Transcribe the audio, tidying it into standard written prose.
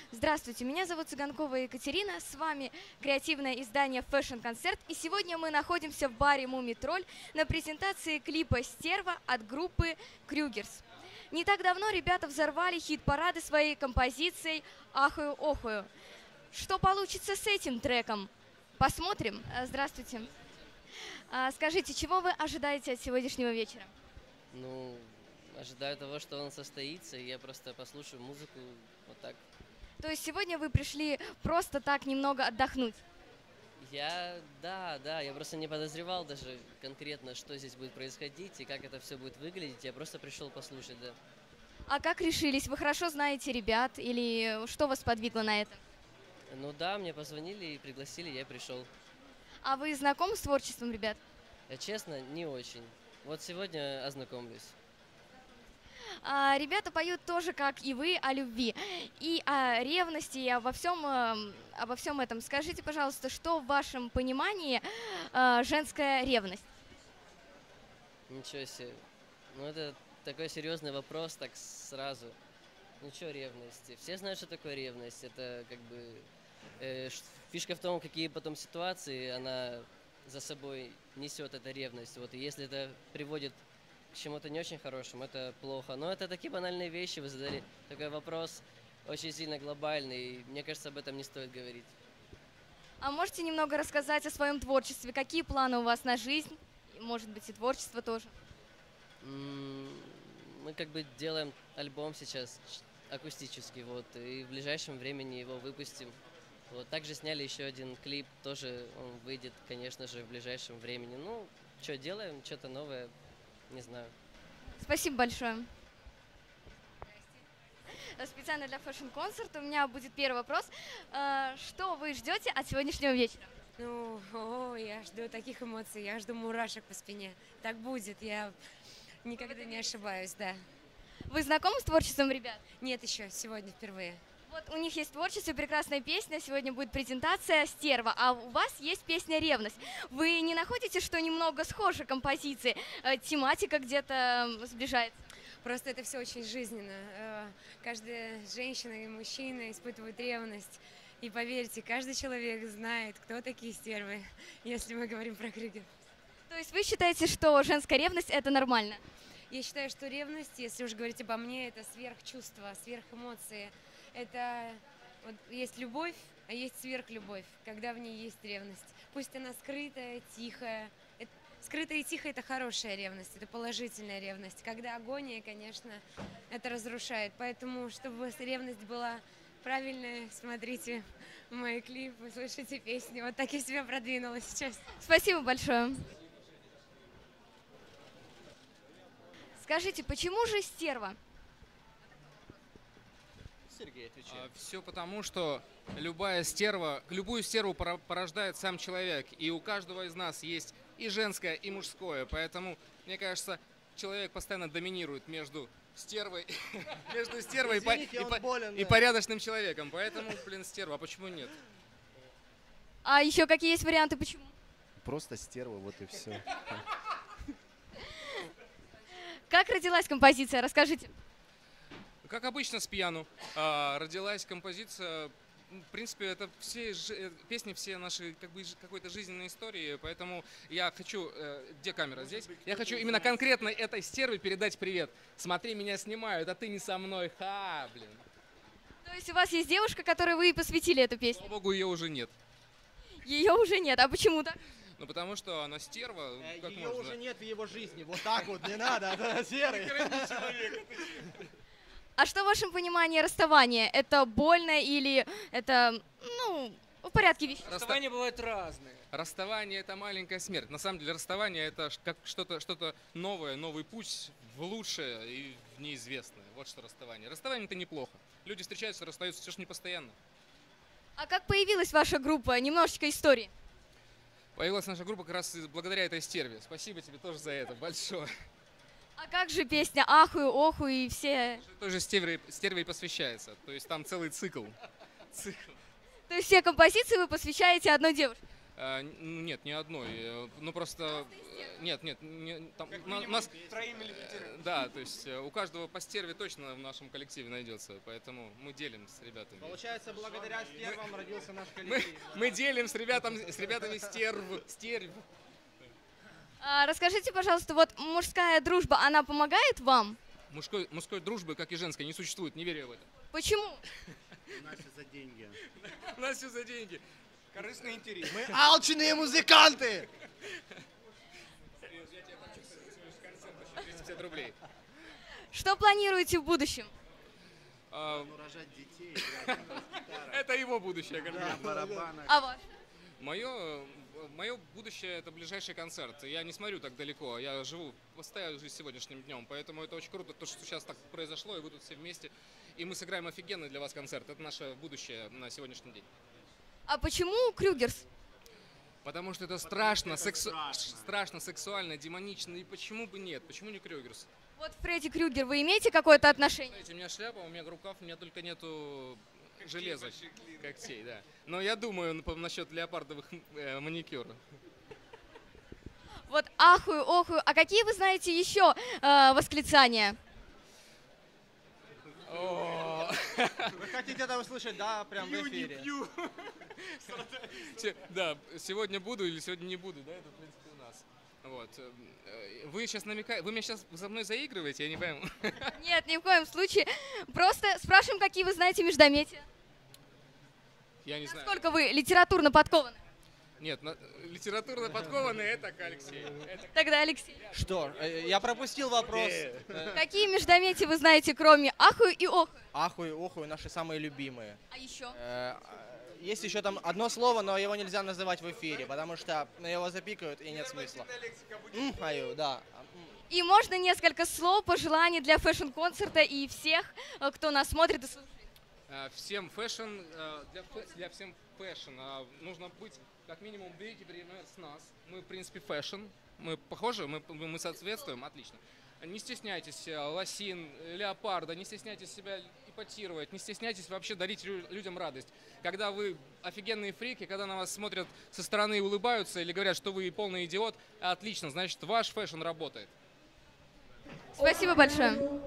Здравствуйте, меня зовут Цыганкова Екатерина, с вами креативное издание Fashion Concert, и сегодня мы находимся в баре Мумий Тролль на презентации клипа «Стерва» от группы Крюгерс. Не так давно ребята взорвали хит-парады своей композицией «Ахую-охую». Что получится с этим треком? Посмотрим. Здравствуйте. Скажите, чего вы ожидаете от сегодняшнего вечера? Ну, ожидаю того, что он состоится, и я просто послушаю музыку вот так. То есть сегодня вы пришли просто так немного отдохнуть? Да, я просто не подозревал даже конкретно, что здесь будет происходить и как это все будет выглядеть. Я просто пришел послушать, да. А как решились? Вы хорошо знаете ребят или что вас подвигло на это? Ну да, мне позвонили и пригласили, я пришел. А вы знакомы с творчеством ребят? Честно, не очень. Вот сегодня ознакомлюсь. Ребята поют тоже, как и вы, о любви и о ревности, и обо всем этом. Скажите, пожалуйста, что в вашем понимании женская ревность? Ничего себе. Ну это такой серьезный вопрос, так сразу. Ну что ревность? Все знают, что такое ревность. Это как бы фишка в том, какие потом ситуации она за собой несет, эта ревность. Вот, и если это приводит к чему-то не очень хорошему, это плохо. Но это такие банальные вещи, вы задали такой вопрос, очень сильно глобальный, и мне кажется, об этом не стоит говорить. А можете немного рассказать о своем творчестве? Какие планы у вас на жизнь? Может быть, и творчество тоже? Мы как бы делаем альбом сейчас акустический, вот, и в ближайшем времени его выпустим. Вот, также сняли еще один клип, тоже он выйдет, конечно же, в ближайшем времени. Ну, что делаем, что-то новое, не знаю. Спасибо большое. Специально для Fashion Concert у меня будет первый вопрос. Что вы ждете от сегодняшнего вечера? Я жду таких эмоций, я жду мурашек по спине. Так будет, я никогда не ошибаюсь, да. Вы знакомы с творчеством ребят? Нет еще, сегодня впервые. Вот у них есть творчество, прекрасная песня, сегодня будет презентация «Стерва», а у вас есть песня «Ревность». Вы не находите, что немного схожи композиции, тематика где-то сближается? Просто это все очень жизненно. Каждая женщина и мужчина испытывают ревность. И поверьте, каждый человек знает, кто такие стервы, если мы говорим про Крюгер. То есть вы считаете, что женская ревность – это нормально? Я считаю, что ревность, если уж говорить обо мне, это сверхчувство, сверхэмоции. Это вот есть любовь, а есть сверхлюбовь, когда в ней есть ревность. Пусть она скрытая, тихая. Скрытая и тихая – это хорошая ревность, это положительная ревность. Когда агония, конечно, это разрушает. Поэтому, чтобы ревность была правильная, смотрите мои клипы, слушайте песни. Вот так я себя продвинула сейчас. Спасибо большое. Скажите, почему же «Стерва»? Сергей, отвечает. Все потому, что любую стерву порождает сам человек. И у каждого из нас есть и женское, и мужское. Поэтому, мне кажется, человек постоянно доминирует между стервой и порядочным человеком. Поэтому, стерва. А почему нет? А еще какие есть варианты, почему? Просто стерва, вот и все. Как родилась композиция? Расскажите. Как обычно с пьяну родилась композиция. В принципе, это все песни, все наши какой-то жизненной истории, поэтому я хочу, где камера здесь? Я хочу именно конкретно этой стерве передать привет. Смотри, меня снимают, а ты не со мной, То есть у вас есть девушка, которой вы посвятили эту песню? Слава богу, ее уже нет. Ее уже нет, а почему так? Ну потому что она стерва. Ее уже нет в его жизни, вот так вот, не надо, это серый. А что в вашем понимании расставание? Это больно или это, в порядке вещей? Расставания бывают разные. Расставание – это маленькая смерть. На самом деле расставание – это как что-то новое, новый путь в лучшее и в неизвестное. Вот что расставание. Расставание – это неплохо. Люди встречаются, расстаются, все же не постоянно. А как появилась ваша группа? Немножечко истории. Появилась наша группа как раз благодаря этой стерве. Спасибо тебе тоже за это большое. А как же песня «Ахую, охую» и все? Той же стерве и посвящается. То есть там целый цикл. То есть все композиции вы посвящаете одной девушке? Нет, ни одной. Ну просто... Нет, там, у нас... Да, то есть у каждого по стерве точно в нашем коллективе найдется, поэтому мы делим с ребятами. Получается, благодаря стервам родился наш коллектив. Мы делим с ребятами стерв. Расскажите, пожалуйста, вот мужская дружба, она помогает вам? Мужской дружбы, как и женской, не существует, не верю в это. Почему? У нас все за деньги. У нас все за деньги. Корыстный интерес. Мы алчные музыканты! 350 рублей. Что планируете в будущем? Рожать детей, играть на бас-гитарах, Это его будущее, как на барабанах. А ваш? Мое будущее — это ближайший концерт. Я не смотрю так далеко. Я поставил жизнь сегодняшним днем. Поэтому это очень круто, то, что сейчас так произошло, и вы тут все вместе. И мы сыграем офигенный для вас концерт. Это наше будущее на сегодняшний день. А почему Крюгерс? Потому что это страшно, страшно, сексуально, демонично. И почему бы нет? Почему не Крюгерс? Вот Фредди Крюгер, вы имеете какое-то отношение? Знаете, у меня шляпа, у меня рукав, у меня только нету железа, когтей, да. Но я думаю насчет леопардовых маникюр. Вот ахую, охую. А какие вы знаете еще восклицания? Вы хотите это услышать, да, прям в эфире? Да, сегодня буду или сегодня не буду, да, это в принципе у нас. Вот. Вы сейчас намекаете, вы меня сейчас за мной заигрываете, я не пойму. Нет, ни в коем случае. Просто спрашиваем, какие вы знаете междометия. Я не знаю. Насколько вы литературно подкованы? Нет, литературно подкованный — это Алексей. Тогда Алексей. Что, я пропустил вопрос. Какие междометия вы знаете, кроме ахую и охую? Ахуй, охуй, наши самые любимые. А еще? Есть еще там одно слово, но его нельзя называть в эфире, потому что его запикают и нет смысла. Аю, да. И можно несколько слов, пожеланий для фэшн-концерта и всех, кто нас смотрит и слушает? Всем фэшн, для всем фэшн нужно быть, как минимум, берите пример с нас. Мы, в принципе, фэшн. Мы похожи, мы соответствуем, отлично. Не стесняйтесь лосин, леопарда, не стесняйтесь себя ипотировать, не стесняйтесь вообще дарить людям радость. Когда вы офигенные фрики, когда на вас смотрят со стороны и улыбаются или говорят, что вы полный идиот, отлично, значит, ваш фэшн работает. Спасибо большое.